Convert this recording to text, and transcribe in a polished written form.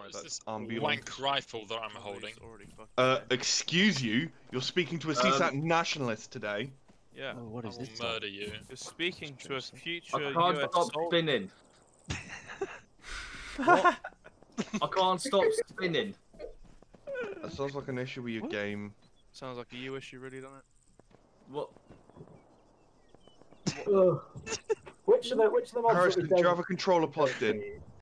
What's That's this ambulant. wank rifle that I'm holding? Excuse you? You're speaking to a CSAT nationalist today. Yeah. Oh, what I is will this? murder you. You're speaking to a Interesting. future I can't US stop soldier. spinning. What? I can't stop spinning. That sounds like an issue with your What? game. Sounds like a you issue, really, doesn't it? What? Ugh. Which of the mods Harrison, that we do you have a don't controller plugged in?